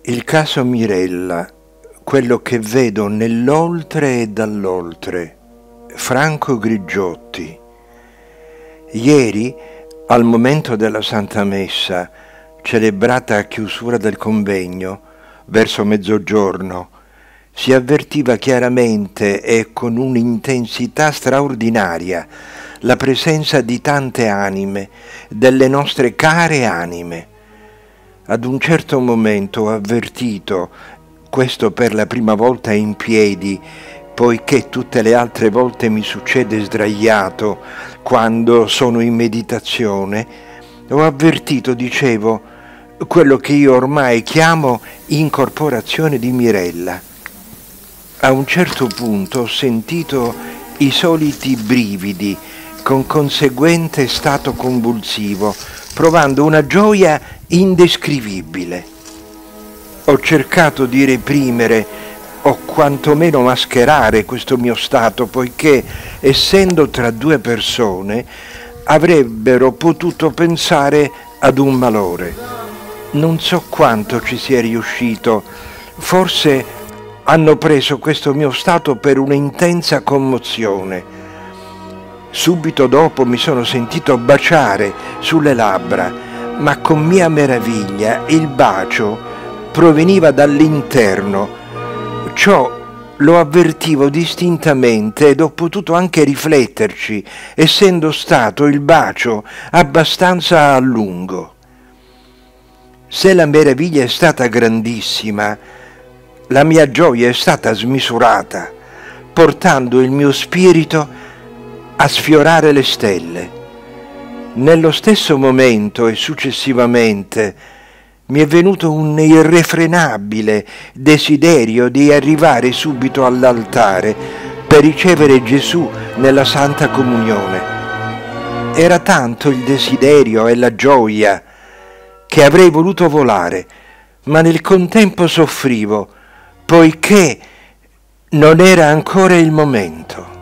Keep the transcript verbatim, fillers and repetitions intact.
Il caso Mirella, quello che vedo nell'oltre e dall'oltre. Franco Grigiotti. Ieri, al momento della Santa Messa, celebrata a chiusura del convegno, verso mezzogiorno, si avvertiva chiaramente e con un'intensità straordinaria la presenza di tante anime, delle nostre care anime. Ad un certo momento ho avvertito, questo per la prima volta in piedi, poiché tutte le altre volte mi succede sdraiato quando sono in meditazione, ho avvertito, dicevo, quello che io ormai chiamo incorporazione di Mirella. A un certo punto ho sentito i soliti brividi con conseguente stato convulsivo, provando una gioia indescrivibile. Ho cercato di reprimere o quantomeno mascherare questo mio stato, poiché, essendo tra due persone, avrebbero potuto pensare ad un malore. Non so quanto ci sia riuscito, forse hanno preso questo mio stato per un'intensa commozione. Subito dopo mi sono sentito baciare sulle labbra, ma con mia meraviglia il bacio proveniva dall'interno. Ciò lo avvertivo distintamente ed ho potuto anche rifletterci, essendo stato il bacio abbastanza a lungo. Se la meraviglia è stata grandissima, la mia gioia è stata smisurata, portando il mio spirito a sfiorare le stelle. Nello stesso momento e successivamente mi è venuto un irrefrenabile desiderio di arrivare subito all'altare per ricevere Gesù nella Santa Comunione. Era tanto il desiderio e la gioia che avrei voluto volare, ma nel contempo soffrivo, poiché non era ancora il momento.